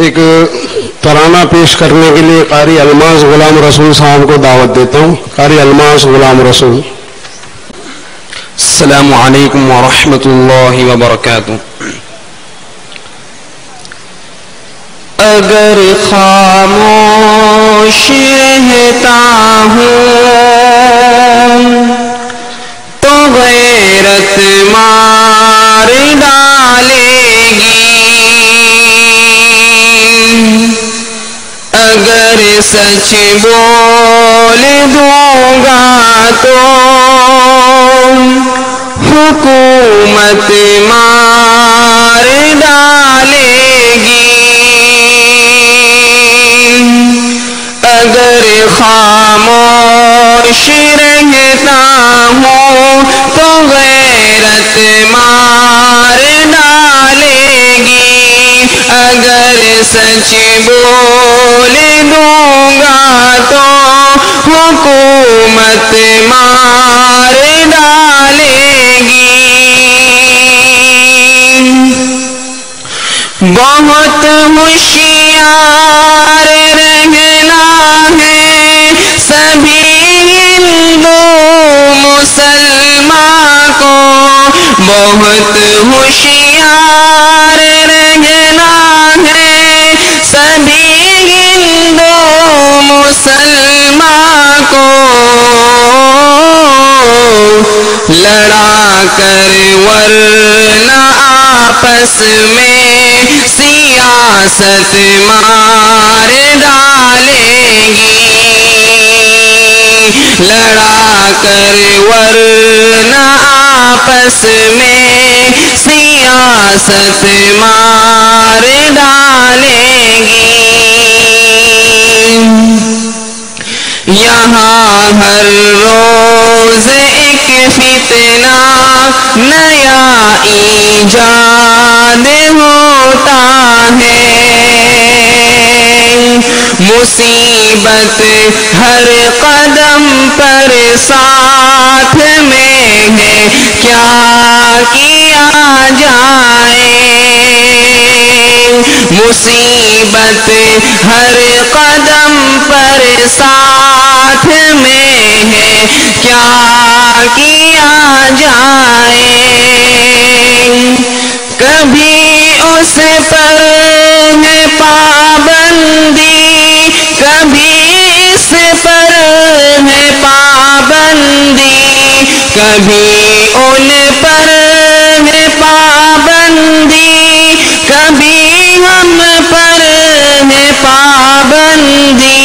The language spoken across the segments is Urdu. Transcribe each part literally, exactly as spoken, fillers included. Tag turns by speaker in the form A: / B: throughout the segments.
A: ایک ترانہ پیش کرنے کے لیے قاری الماس غلام رسول صاحب کو دعوت دیتا ہوں. قاری الماس غلام رسول.
B: السلام علیکم ورحمۃ اللہ وبرکاتہ. اگر خاموش رہتا ہوں تو غیرت مار ڈالے گی، اگر سچ بول دوں گا تو حکومت مار ڈالے گی، اگر خاموش رہتا ہوں تو غیرت مار ڈالے گی، اگر سچ بول دوں گا تو حکومت مار ڈالے گی. بہت ہوشیار رہنا ہے سبھی ہندو مسلمان کو، بہت ہوشیار رہنا ہے سبھی ہندو مسلمان کو، لڑا کر ورنہ آپس میں سیاست مار ڈالے گی، لڑا کر ورنہ آپس میں سیاست مار ڈالے گی. یہاں ہر روز ایک فتنہ نیا ایجاد ہوتا ہے، مصیبت ہر قدم پر ساتھ میں ہے، کیا کیا جائے، مصیبت ہر قدم پر ساتھ میں ہے، کیا کیا جائے، کبھی اس پر ہے پابندی، کبھی اس پر ہے پابندی، کبھی ان پر ہے پابندی، کبھی ہم پر ہے پابندی.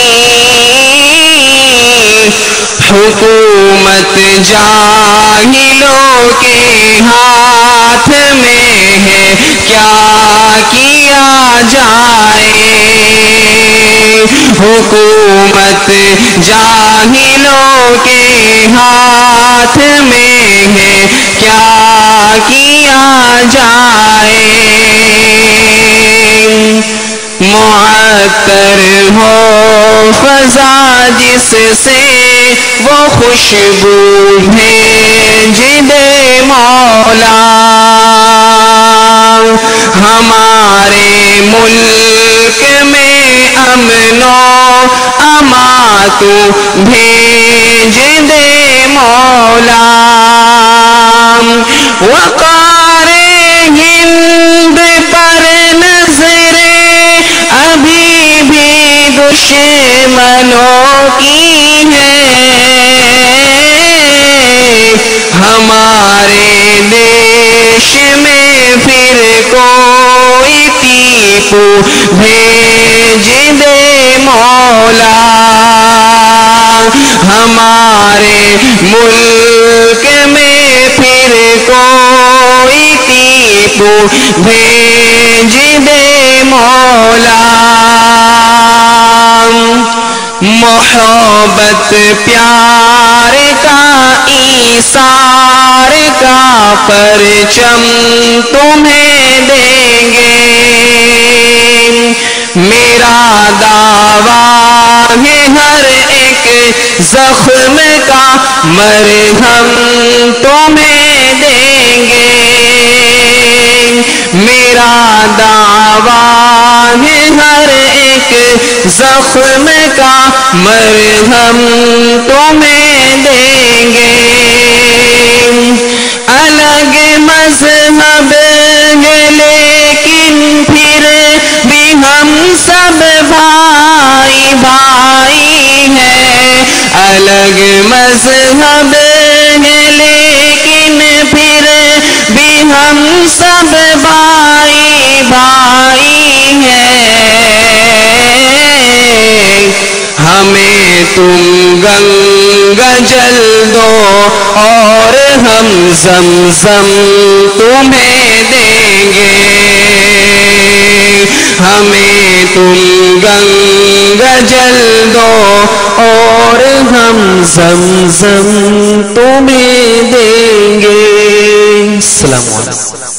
B: حکومت جاہلوں کے ہاتھ میں ہے، کیا کیا جائے، حکومت جاہلوں کے ہاتھ میں ہے، کیا کیا جائے. معطر ہو فضا جس سے وہ خوشبو بھیج دے مولا، ہمارے ملک میں امن و امان تو بھیج دے مولا. وقار ہند پر نظریں ابھی بھی دشمنوں کی ہے، ہمارے دیش میں پھر کوئی ٹیپو بھیج دے مولا، ہمارے ملک میں پھر کوئی ٹیپو بھیج دے مولا. محبت پیار کا ایثار کا پرچم تمہیں دیں گے، میرا دعویٰ ہے ہر ایک زخم کا مرہم تمہیں دیں گے، میرا دعویٰ ہے زخم کا مرہم تمہیں دیں گے الگ مذہب ہے لیکن پھر بھی ہم سب بھائی بھائی ہیں الگ مذہب ہے لیکن پھر بھی ہم سب بھائی بھائی ہیں ہمیں تم گنگا جل دو اور ہم زمزم تمہیں دیں گے ہمیں تم گنگا جل دو اور ہم زمزم تمہیں دیں گے السلام علیکم